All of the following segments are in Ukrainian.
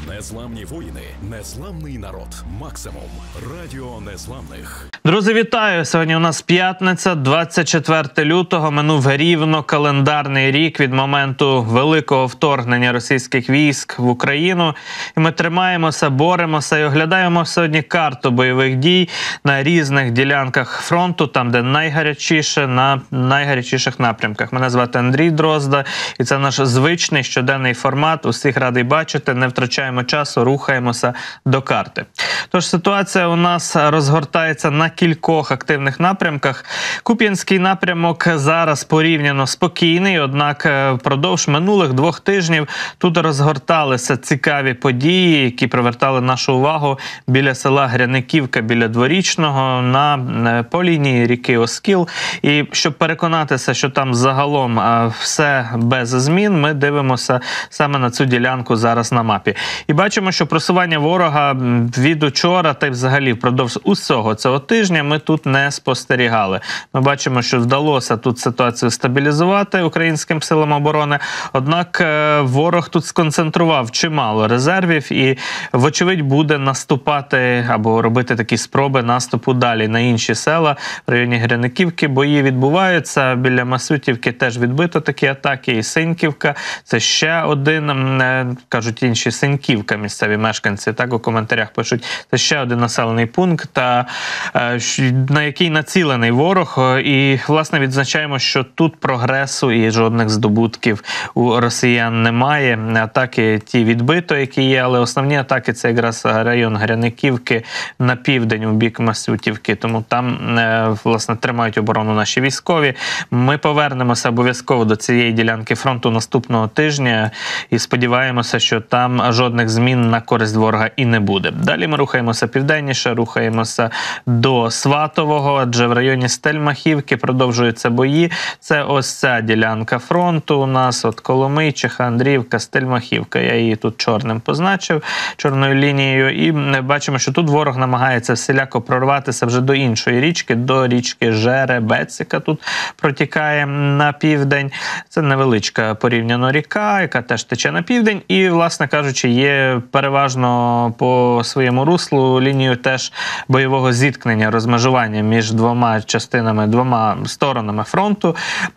Незламні воїни, незламний народ. Максимум. Радіо Незламних. Друзі, вітаю! Сьогодні у нас п'ятниця, 24 лютого. Минув рівно календарний рік від моменту великого вторгнення російських військ в Україну. І ми тримаємося, боремося і оглядаємо сьогодні карту бойових дій на різних ділянках фронту, там, де найгарячіше, на найгарячіших напрямках. Мене звати Андрій Дрозда, і це наш звичний щоденний формат. Усіх радий бачити, не втрачаємо часу, рухаємося до карти. Тож ситуація у нас розгортається на кількох активних напрямках. Куп'янський напрямок зараз порівняно спокійний, однак впродовж минулих 2 тижнів тут розгорталися цікаві події, які привертали нашу увагу біля села Гряниківка, біля Дворічного, по лінії ріки Оскіл. І щоб переконатися, що там загалом все без змін, ми дивимося саме на цю ділянку зараз на мапі. І бачимо, що просування ворога від учора та й взагалі впродовж усього цього тижня ми тут не спостерігали. Ми бачимо, що вдалося тут ситуацію стабілізувати українським силам оборони, однак ворог тут сконцентрував чимало резервів і, вочевидь, буде наступати або робити такі спроби наступу далі на інші села в районі Гряниківки. Бої відбуваються, біля Масютівки теж відбито такі атаки, і Синьківка. Це ще один, кажуть інші, Синьківка, місцеві мешканці, так у коментарях пишуть, це ще один населений пункт, на який націлений ворог. І, власне, відзначаємо, що тут прогресу і жодних здобутків у росіян немає. Атаки ті відбито, які є, але основні атаки – це якраз район Гряниківки на південь у бік Масютівки. Тому там, власне, тримають оборону наші військові. Ми повернемося обов'язково до цієї ділянки фронту наступного тижня і сподіваємося, що там жодних змін на користь ворога і не буде. Далі ми рухаємося південніше, рухаємося до Сватового, адже в районі Стельмахівки продовжуються бої. Це ось ця ділянка фронту у нас, от Коломийчиха, Андріївка, Стельмахівка. Я її тут чорним позначив, чорною лінією. І бачимо, що тут ворог намагається всіляко прорватися вже до іншої річки, до річки Жеребець, яка тут протікає на південь. Це невеличка порівняно ріка, яка теж тече на південь. І, власне кажучи, є переважно по своєму руслу лінію теж бойового зіткнення, розмежування між двома частинами, двома сторонами фронту.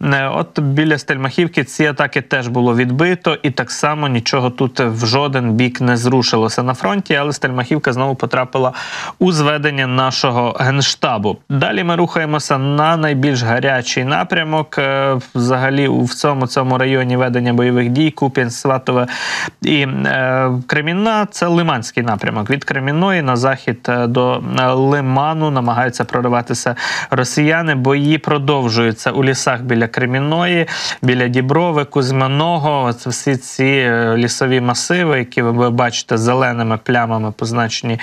От біля Стельмахівки ці атаки теж було відбито, і так само нічого тут в жоден бік не зрушилося на фронті, але Стельмахівка знову потрапила у зведення нашого Генштабу. Далі ми рухаємося на найбільш гарячий напрямок. Взагалі у цьому районі ведення бойових дій, Куп'янськ, Сватове і Кремінна – це Лиманський напрямок. Від Кремінної на захід до Лиману намагаються прориватися росіяни. Бої продовжуються у лісах біля Кремінної, біля Діброви, Кузьминого. Це всі ці лісові масиви, які ви бачите зеленими плямами позначені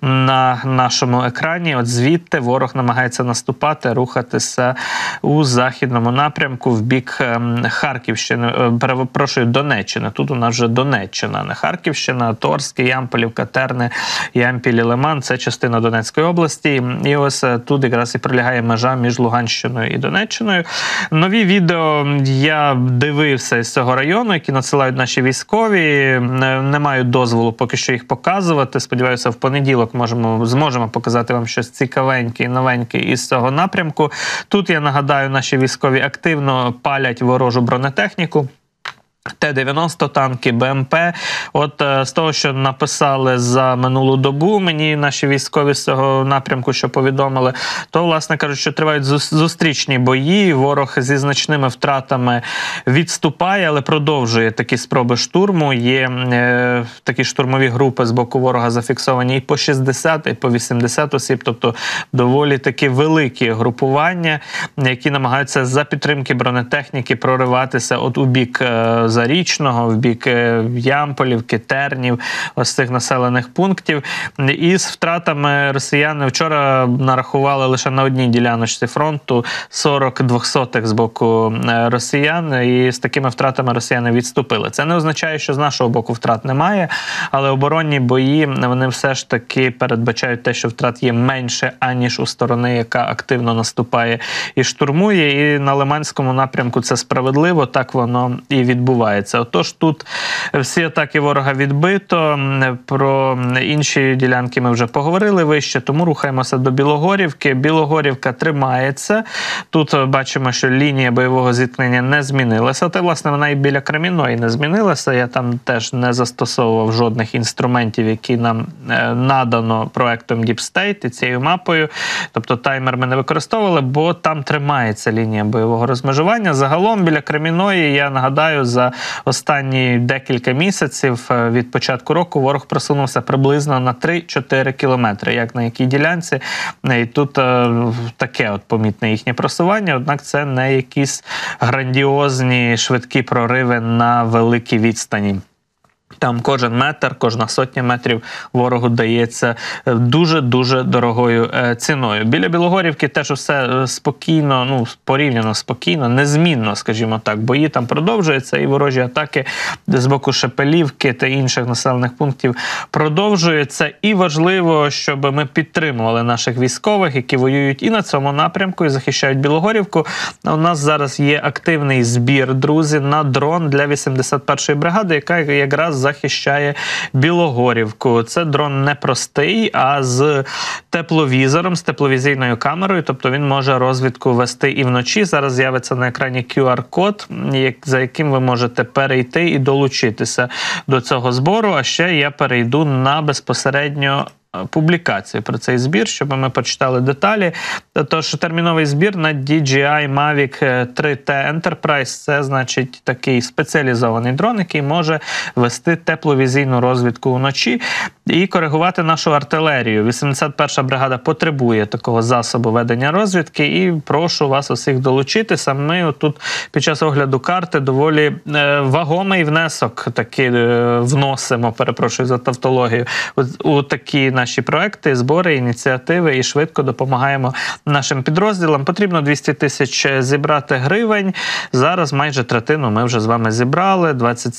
на нашому екрані. От звідти ворог намагається наступати, рухатися у західному напрямку в бік Харківщини, перепрошую, Донеччини. Тут у нас вже Донеччина, не Харківщина, Торськ, Ямполівка, Терни, Ямпіль і Лиман – це частина Донецької області. І ось тут якраз і пролягає межа між Луганщиною і Донеччиною. Нові відео я дивився з цього району, які надсилають наші військові. Не маю дозволу поки що їх показувати. Сподіваюся, в понеділок зможемо показати вам щось цікавеньке і новеньке із цього напрямку. Тут, я нагадаю, наші військові активно палять ворожу бронетехніку. Т-90 танки, БМП. От з того, що написали за минулу добу мені наші військові з цього напрямку, що повідомили, то, власне кажуть, що тривають зустрічні бої. Ворог зі значними втратами відступає, але продовжує такі спроби штурму. Є такі штурмові групи з боку ворога зафіксовані і по 60, і по 80 осіб, тобто доволі такі великі групування, які намагаються за підтримки бронетехніки прориватися от у бік Зарічного, в бік Ямполівки, Тернів, ось цих населених пунктів. І з втратами росіяни вчора нарахували лише на одній діляночці фронту 40 двохсотих з боку росіян, і з такими втратами росіяни відступили. Це не означає, що з нашого боку втрат немає, але оборонні бої, вони все ж таки передбачають те, що втрат є менше, аніж у сторони, яка активно наступає і штурмує. І на Лиманському напрямку це справедливо, так воно і відбувається. відбувається. Отож, тут всі атаки ворога відбито, про інші ділянки ми вже поговорили вище, тому рухаємося до Білогорівки. Білогорівка тримається. Тут бачимо, що лінія бойового зіткнення не змінилася. Та, власне, вона і біля Кремінної не змінилася. Я там теж не застосовував жодних інструментів, які нам надано проектом Deep State і цією мапою. Тобто таймер ми не використовували, бо там тримається лінія бойового розмежування. Загалом біля Кремінної, я нагадаю, за останні декілька місяців від початку року ворог просунувся приблизно на 3-4 кілометри. Як на якій ділянці. І тут таке от помітне їхнє просування, однак це не якісь грандіозні швидкі прориви на великій відстані. Там кожен метр, кожна сотня метрів ворогу дається дуже-дуже дорогою ціною. Біля Білогорівки теж усе спокійно, порівняно спокійно, незмінно, скажімо так. Бої там продовжуються, і ворожі атаки з боку Шепелівки та інших населених пунктів продовжуються. І важливо, щоб ми підтримували наших військових, які воюють і на цьому напрямку, і захищають Білогорівку. У нас зараз є активний збір, друзі, на дрон для 81-ї бригади, яка якраз захищає Білогорівку. Це дрон не простий, а з тепловізором, з тепловізійною камерою, тобто він може розвідку вести і вночі. Зараз з'явиться на екрані QR-код, за яким ви можете перейти і долучитися до цього збору. А ще я перейду на безпосередньо публікацію про цей збір, щоб ми почитали деталі. Тож терміновий збір на DJI Mavic 3T Enterprise – це, значить, такий спеціалізований дрон, який може вести тепловізійну розвідку вночі і коригувати нашу артилерію. 81-ша бригада потребує такого засобу ведення розвідки, і прошу вас усіх долучитися. Ми тут під час огляду карти доволі вагомий внесок таки вносимо, перепрошую за тавтологію, у такі наші проекти, збори, ініціативи, і швидко допомагаємо нашим підрозділам. Потрібно 200 тисяч зібрати гривень. Зараз майже третину ми вже з вами зібрали.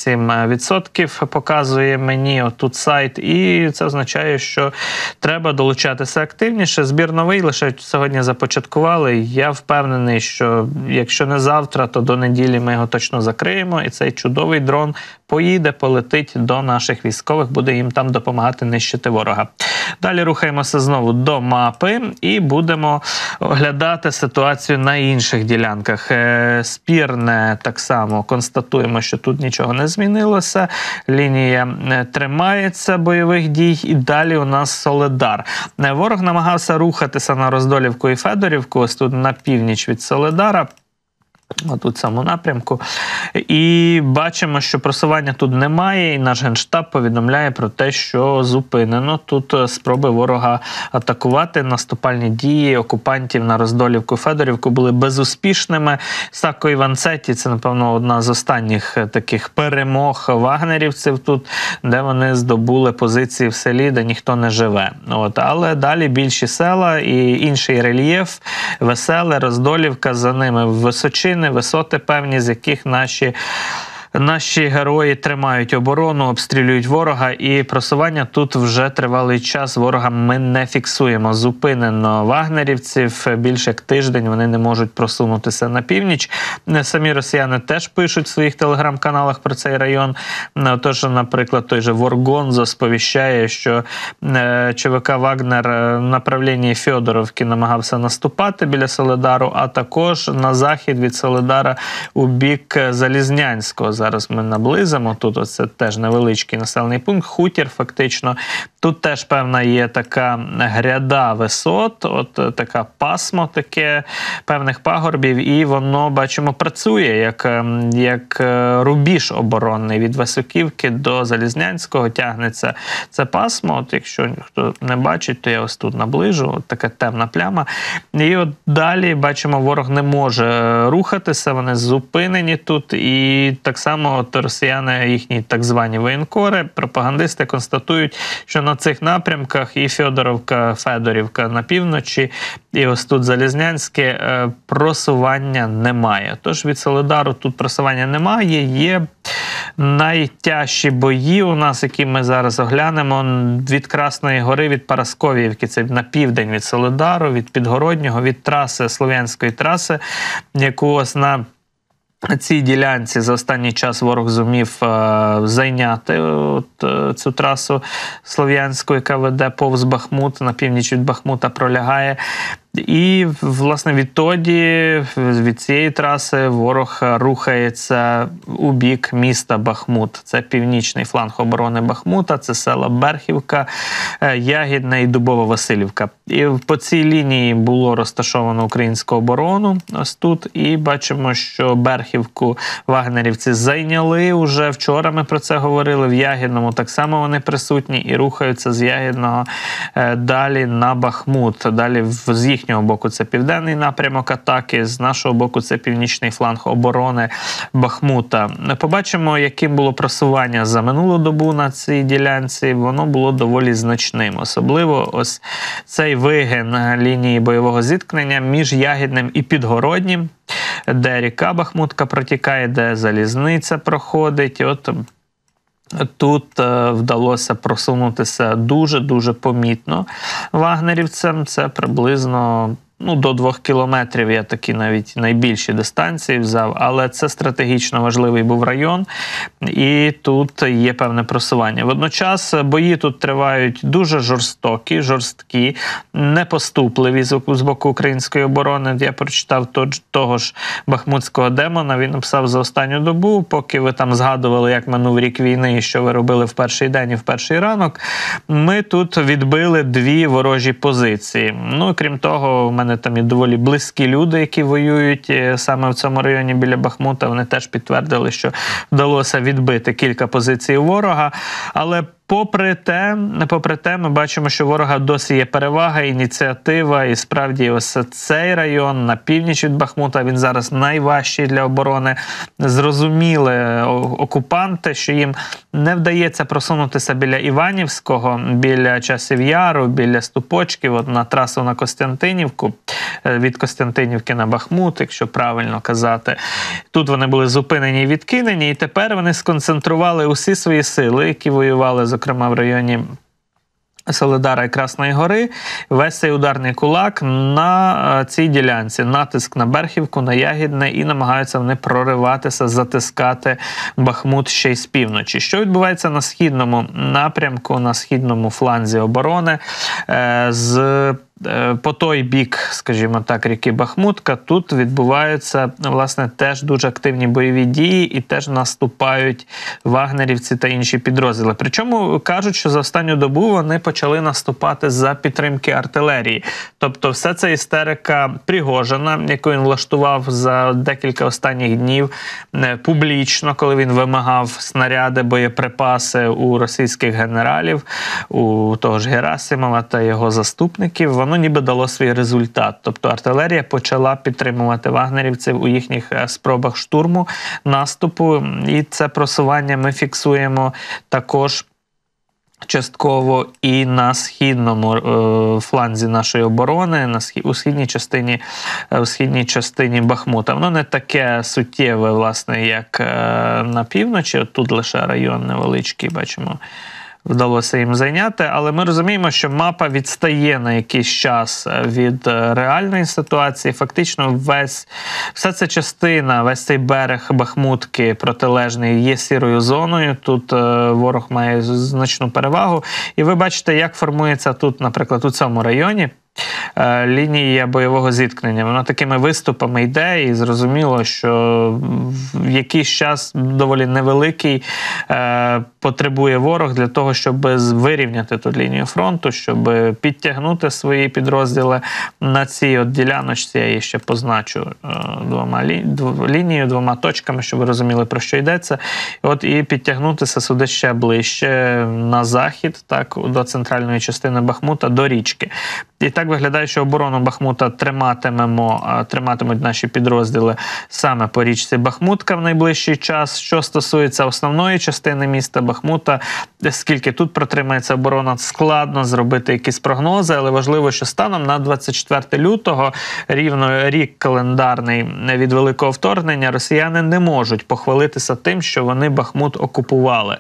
27% показує мені отут сайт. І це означає, що треба долучатися активніше. Збір новий, лише сьогодні започаткували. Я впевнений, що якщо не завтра, то до неділі ми його точно закриємо. І цей чудовий дрон поїде, полетить до наших військових, буде їм там допомагати нищити ворога. Далі рухаємося знову до мапи і будемо оглядати ситуацію на інших ділянках. Спірне так само констатуємо, що тут нічого не змінилося. Лінія тримається бойових дій. І далі у нас Соледар. Ворог намагався рухатися на Роздолівку і Федорівку, ось тут на північ від Соледара. Тут в цьому напрямку. І бачимо, що просування тут немає, і наш Генштаб повідомляє про те, що зупинено тут спроби ворога атакувати. Наступальні дії окупантів на Роздолівку і Федорівку були безуспішними. Сако і Ванцеті – це, напевно, одна з останніх таких перемог вагнерівців тут, де вони здобули позиції в селі, де ніхто не живе. Але далі більші села і інший рельєф, Веселе, Роздолівка, за ними Височини, висоти певні, з яких наші герої тримають оборону, обстрілюють ворога, і просування тут вже тривалий час ворога ми не фіксуємо. Зупинено вагнерівців, більше як тиждень вони не можуть просунутися на північ. Самі росіяни теж пишуть в своїх телеграм-каналах про цей район. Тож, наприклад, той же Воргонзо сповіщає, що ЧВК «Вагнер» в направлінні Фьодоровки намагався наступати біля Соледару, а також на захід від Соледара у бік Залізнянського. Зараз ми наблизимо, тут оце теж невеличкий населений пункт, хутір фактично. Тут теж певна є така гряда висот, от така пасмо таке певних пагорбів, і воно, бачимо, працює як рубіж оборонний. Від Високівки до Залізнянського тягнеться це пасмо. От якщо хто не бачить, то я ось тут наближу, от така темна пляма. І от далі, бачимо, ворог не може рухатися, вони зупинені тут, і так само от росіяни, їхні так звані воєнкори, пропагандисти констатують, що на цих напрямках і Фьодоровка, Федорівка на півночі, і ось тут Залізнянське просування немає. Тож від Соледару тут просування немає. Є найтяжчі бої у нас, які ми зараз оглянемо, від Красної Гори, від Парасковіївки, це на південь від Соледару, від Підгороднього, від траси, Слов'янської траси, яку ось на цій ділянці за останній час ворог зумів зайняти цю трасу Слов'янську, яка веде повз Бахмут, на північ від Бахмута пролягає. І, власне, відтоді, від цієї траси ворог рухається у бік міста Бахмут. Це північний фланг оборони Бахмута, це села Берхівка, Ягідне і Дубово-Василівка. І по цій лінії було розташовано українську оборону, ось тут, і бачимо, що Берхівку вагнерівці зайняли уже вчора, ми про це говорили, в Ягідному так само вони присутні і рухаються з Ягідного далі на Бахмут, далі з їхнього боку це південний напрямок атаки, з нашого боку це північний фланг оборони Бахмута. Побачимо, яким було просування за минулу добу на цій ділянці. Воно було доволі значним. Особливо ось цей вигин лінії бойового зіткнення між Ягідним і Підгороднім, де ріка Бахмутка протікає, де залізниця проходить. От тут вдалося просунутися дуже-дуже помітно вагнерівцям. Це приблизно до 2 кілометрів, я такі навіть найбільші дистанції взяв, але це стратегічно важливий був район, і тут є певне просування. Водночас бої тут тривають дуже жорсткі, непоступливі з боку української оборони. Я прочитав того ж бахмутського демона, він написав за останню добу, поки ви там згадували, як минув рік війни і що ви робили в перший день і в перший ранок, ми тут відбили 2 ворожі позиції. Крім того, у мене там є доволі близькі люди, які воюють саме в цьому районі біля Бахмута. Вони теж підтвердили, що вдалося відбити кілька позицій ворога. Але попри те, ми бачимо, що ворога досі є перевага, ініціатива, і справді ось цей район на північ від Бахмута, він зараз найважчий для оборони. Зрозуміли окупанти, що їм не вдається просунутися біля Іванівського, біля Часів Яру, біля Ступочків, на трасу на Костянтинівку, від Костянтинівки на Бахмут, якщо правильно казати. Тут вони були зупинені і відкинені, і тепер вони сконцентрували усі свої сили, які воювали, зокрема в районі Солидара і Красної Гори, весь цей ударний кулак на цій ділянці. Натиск на Берхівку, на Ягідне, і намагаються вони прориватися, затискати Бахмут ще й з півночі. Що відбувається на східному напрямку, на східному фланзі оборони? По той бік, скажімо так, ріки Бахмутка, тут відбуваються, власне, теж дуже активні бойові дії і теж наступають вагнерівці та інші підрозділи. Причому кажуть, що за останню добу вони почали наступати за підтримки артилерії. Тобто все це істерика Пригожина, яку він влаштував за декілька останніх днів публічно, коли він вимагав снаряди, боєприпаси у російських генералів, у того ж Герасимова та його заступників. Воно ніби дало свій результат. Тобто артилерія почала підтримувати вагнерівців у їхніх спробах штурму, наступу, і це просування ми фіксуємо також частково і на східному фланзі нашої оборони, у східній частині Бахмута. Воно не таке суттєве, власне, як на півночі. От тут лише район невеличкий, бачимо, вдалося їм зайняти, але ми розуміємо, що мапа відстає на якийсь час від реальної ситуації. Фактично вся ця частина, весь цей берег Бахмутки протилежний є сірою зоною. Тут ворог має значну перевагу. І ви бачите, як формується тут, наприклад, у цьому районі лінія бойового зіткнення. Вона такими виступами йде, і зрозуміло, що в якийсь час доволі невеликий потребує ворог для того, щоб вирівняти тут лінію фронту, щоб підтягнути свої підрозділи на цій от діляночці. Я її ще позначу двома точками, щоб ви розуміли, про що йдеться. І підтягнутися сюди ще ближче на захід, так, до центральної частини Бахмута, до річки. І так виглядає, що оборону Бахмута триматимуть наші підрозділи саме по річці Бахмутка в найближчий час. Що стосується основної частини міста Бахмута, скільки тут протримається оборона, складно зробити якісь прогнози, але важливо, що станом на 24 лютого, рівно рік календарний від великого вторгнення, росіяни не можуть похвалитися тим, що вони Бахмут окупували.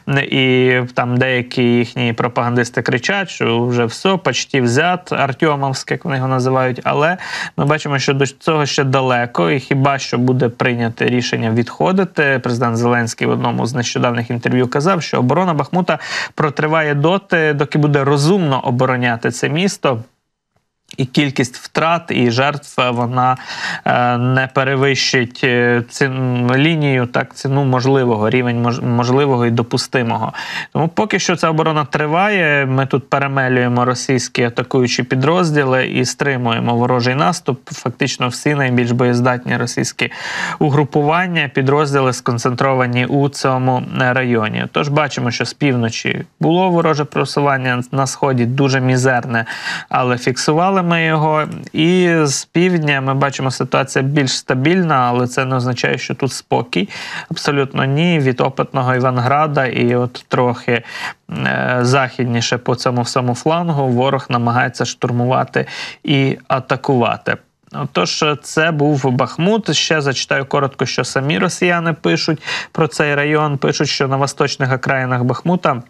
І там деякі їхні пропагандисти кричать, що вже все, почти взят, Артемовськ Мар'їновськ, як вони його називають, але ми бачимо, що до цього ще далеко, і хіба що буде прийняте рішення відходити. Президент Зеленський в одному з нещодавних інтерв'ю казав, що оборона Бахмута протриває доти, доки буде розумно обороняти це місто. І кількість втрат і жертв вона не перевищить лінію, так, ціну можливого, рівень можливого і допустимого. Тому поки що ця оборона триває, ми тут перемелюємо російські атакуючі підрозділи і стримуємо ворожий наступ. Фактично всі найбільш боєздатні російські угрупування, підрозділи сконцентровані у цьому районі. Тож бачимо, що з півночі було вороже просування, на сході дуже мізерне, але фіксували ми його. І з півдня ми бачимо, ситуація більш стабільна, але це не означає, що тут спокій. Абсолютно ні. Від опитного Іванграда і от трохи західніше по цьому всьому флангу ворог намагається штурмувати і атакувати. Отож, це був Бахмут. Ще зачитаю коротко, що самі росіяни пишуть про цей район. Пишуть, що на восточних окраїнах Бахмута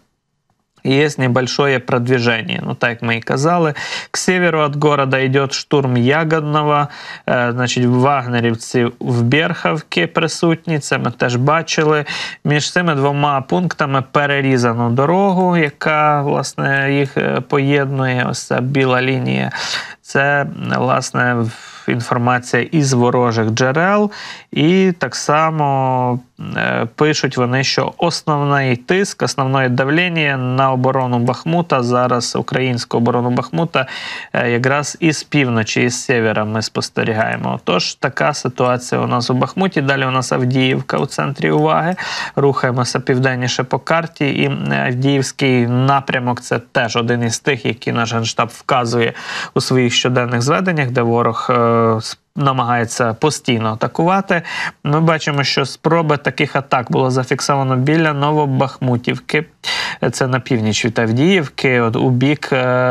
есть небольшое продвижение. Ну, так мы и казали. К северу от города идет штурм Ягодного. Значить, вагнерівці в Берховці присутні. Це ми теж бачили. Між цими двома пунктами перерізану дорогу, яка, власне, їх поєднує. Ось ця біла лінія. Це, власне, інформація із ворожих джерел. І так само пишуть вони, що основний тиск, основне давлення на оборону Бахмута, зараз українську оборону Бахмута, якраз із півночі, із севера ми спостерігаємо. Тож така ситуація у нас у Бахмуті. Далі у нас Авдіївка у центрі уваги. Рухаємося південніше по карті. І Авдіївський напрямок – це теж один із тих, які наш Генштаб вказує у своїх щоденних зведеннях, де ворог намагається постійно атакувати. Ми бачимо, що спроби таких атак було зафіксовано біля Новобахмутівки. Це на північ від Авдіївки, от у бік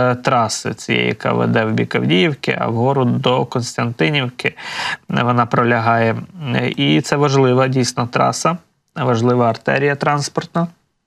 траси цієї, яка веде в бік Авдіївки, а вгору до Костянтинівки вона пролягає. І це важлива дійсно траса, важлива артерія транспортна.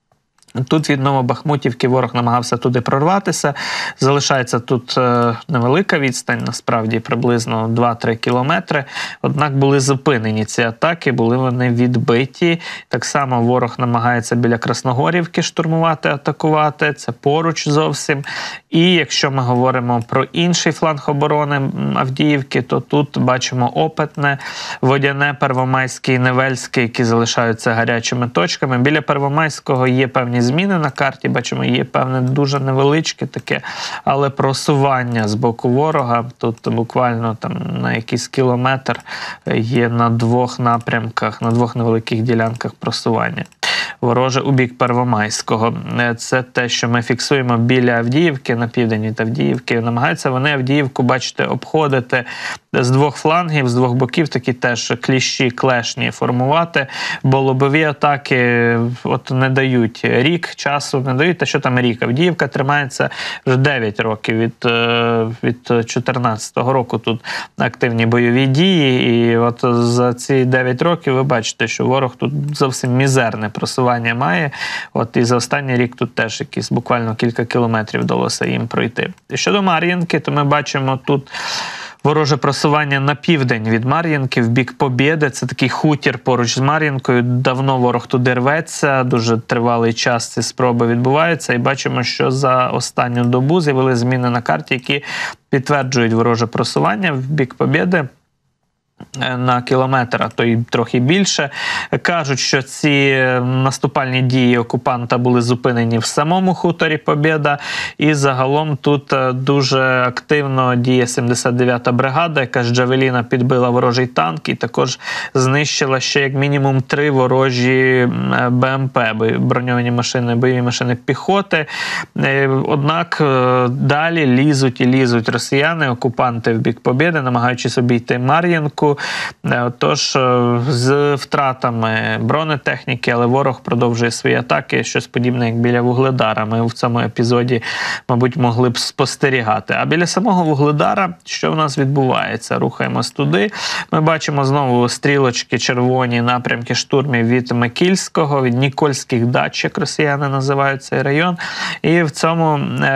Тут від Новобахмутівки ворог намагався туди прорватися. Залишається тут невелика відстань, насправді приблизно 2-3 кілометри. Однак були зупинені ці атаки, були вони відбиті. Так само ворог намагається біля Красногорівки штурмувати, атакувати. Це поруч зовсім. І якщо ми говоримо про інший фланг оборони Авдіївки, то тут бачимо Опитне, Водяне, Первомайське і Невельське, які залишаються гарячими точками. Біля Первомайського є певні зміни на карті, бачимо, є певне дуже невеличке таке, але просування з боку ворога. Тут буквально там на якийсь кілометр є на двох напрямках, на двох невеликих ділянках просування. Вороже у бік Первомайського. Це те, що ми фіксуємо біля Авдіївки, на південь від Авдіївки. Намагаються вони Авдіївку, бачите, обходити з двох флангів, з двох боків, такі теж кліщі, клешні формувати, бо лобові атаки от не дають рік часу, не дають, та що там рік. Авдіївка тримається вже 9 років, від 14-го року тут активні бойові дії, і от за ці 9 років ви бачите, що ворог тут зовсім мізерне просування має, от і за останній рік тут теж якісь буквально кілька кілометрів вдалося їм пройти. Щодо Мар'їнки, то ми бачимо тут вороже просування на південь від Мар'їнки, в бік Побєди. Це такий хутір поруч з Мар'їнкою. Давно ворог туди рветься, дуже тривалий час ці спроби відбуваються. І бачимо, що за останню добу з'явилися зміни на карті, які підтверджують вороже просування в бік Побєди на кілометр, а то й трохи більше. Кажуть, що ці наступальні дії окупанта були зупинені в самому хуторі Побєда, і загалом тут дуже активно діє 79-та бригада, яка з Джавеліна підбила ворожий танк і також знищила ще як мінімум 3 ворожі БМП, броньовані машини, бойові машини піхоти. Однак далі лізуть і лізуть росіяни, окупанти в бік Побєди, намагаючись обійти Мар'їнку. напрямку. Тож з втратами бронетехніки, але ворог продовжує свої атаки, щось подібне, як біля Вугледара. Ми в цьому епізоді, мабуть, могли б спостерігати. А біля самого Вугледара, що в нас відбувається? Рухаємось туди. Ми бачимо знову стрілочки червоні, напрямки штурмів від Микільського, від Нікольських дач, як росіяни називають цей район. І в цьому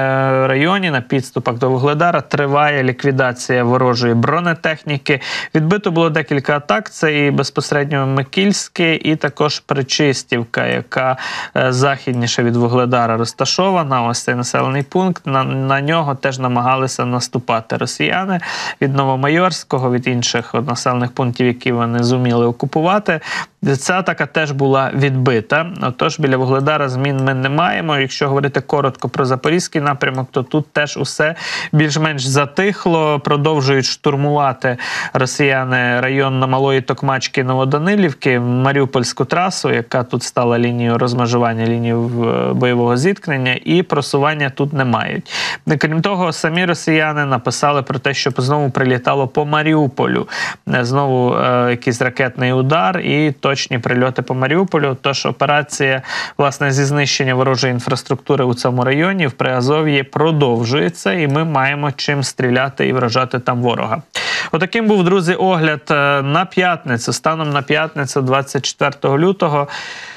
районі на підступах до Вугледара триває ліквідація ворожої бронетехніки. Відбито було декілька атак. Це і безпосередньо Микільське, і також Причистівка, яка західніше від Вугледара розташована. Ось цей населений пункт. На нього теж намагалися наступати росіяни від Новомайорського, від інших населених пунктів, які вони зуміли окупувати. Ця атака теж була відбита. Отож, біля Вугледара змін ми не маємо. Якщо говорити коротко про Запорізький напрямок, то тут теж усе більш-менш затихло. Продовжують штурмувати росіяни район Малої Токмачки, Новоданилівки, Маріупольську трасу, яка тут стала лінією розмежування, лінією бойового зіткнення, і просування тут не мають. Крім того, самі росіяни написали про те, що знову прилітало по Маріуполю. Знову якийсь ракетний удар і точні прильоти по Маріуполю. Тож операція, власне, зі знищення ворожої інфраструктури у цьому районі в Приазов'ї продовжується, і ми маємо чим стріляти і вражати там ворога. Отаким був, друзі, огляд на п'ятницю. Станом на п'ятницю, 24 лютого,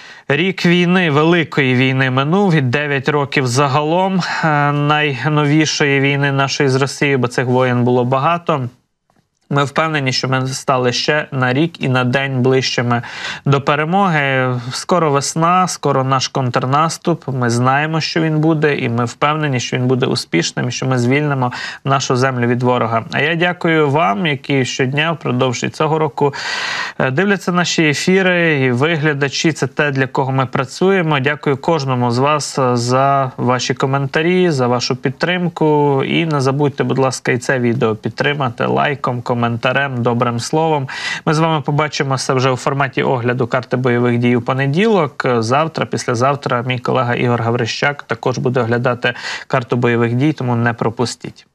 рік війни, великої війни минув, і 9 років загалом найновішої війни нашої з Росією, бо цих воєн було багато. Ми впевнені, що ми стали ще на рік і на день ближчими до перемоги. Скоро весна, скоро наш контрнаступ. Ми знаємо, що він буде, і ми впевнені, що він буде успішним, і що ми звільнимо нашу землю від ворога. А я дякую вам, які щодня впродовж цього року дивляться наші ефіри, і ви, глядачі, це те, для кого ми працюємо. Дякую кожному з вас за ваші коментарі, за вашу підтримку. І не забудьте, будь ласка, і це відео підтримати лайком, коментарем, добрим словом. Ми з вами побачимося вже у форматі огляду карти бойових дій у понеділок. Завтра, післязавтра мій колега Ігор Гаврищак також буде оглядати карту бойових дій, тому не пропустіть.